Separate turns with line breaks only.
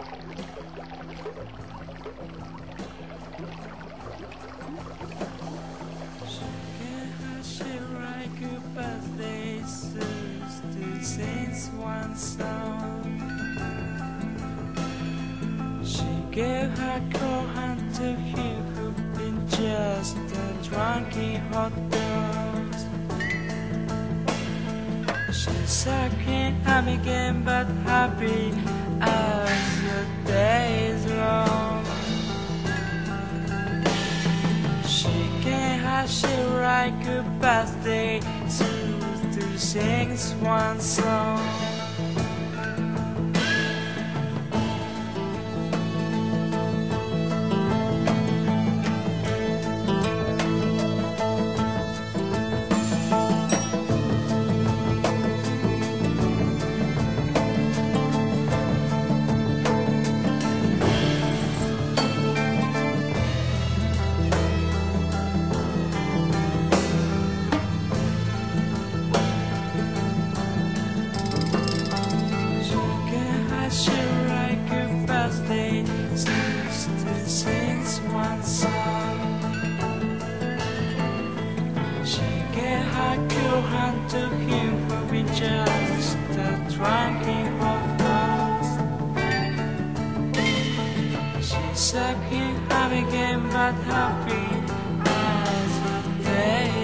She like a birthday to sing one song. She gave her cold hand to him who'd been just a drunken hot dogs. She's sucking him again, but happy as your day is long. She gave her she like a birthday to sing one song. She like a birthday to sing one song. She gave her cool hand to him who be just a drunken hot dogs. She sucked him up again, but happy as the day.